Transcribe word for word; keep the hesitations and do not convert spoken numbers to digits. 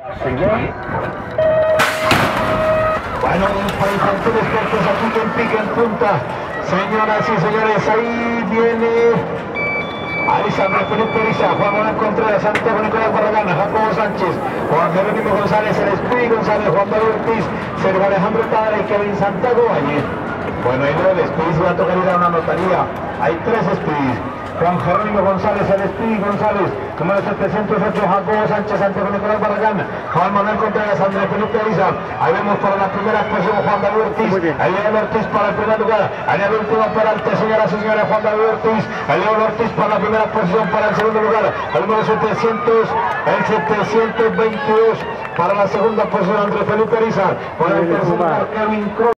Bueno, para infantiles expertos aquí en pique en punta. Señoras y señores, ahí viene Alessandro Felipe Ariza, Juan Manuel Contreras, Santiago Nicolás Barragán, Jacobo Sánchez, Juan Jerónimo González, el Speedy González, Juan Manuel Ortiz, Sergio Alejandro Padre y Kevin Santiago Valle. Bueno, ahí no el Speedy se va a tocar ir a una notaría. Hay tres Speedys. Juan Jerónimo González, el Speedy González, número setecientos ocho, Jacobo Sánchez, Santiago Nicolás Barragán, Juan Manuel Contreras, Andrés Felipe Ariza. Ahí vemos para la primera posición Juan David Ortiz, ahí viene Ortiz para el primer lugar, ahí el último peralte, señoras y señores, Juan David Ortiz, ahí viene Ortiz para la primera posición, para el segundo lugar, el número setecientos, el setecientos veintidós, para la segunda posición Andrés Felipe Ariza, para el tercer lugar Kevin Cruz.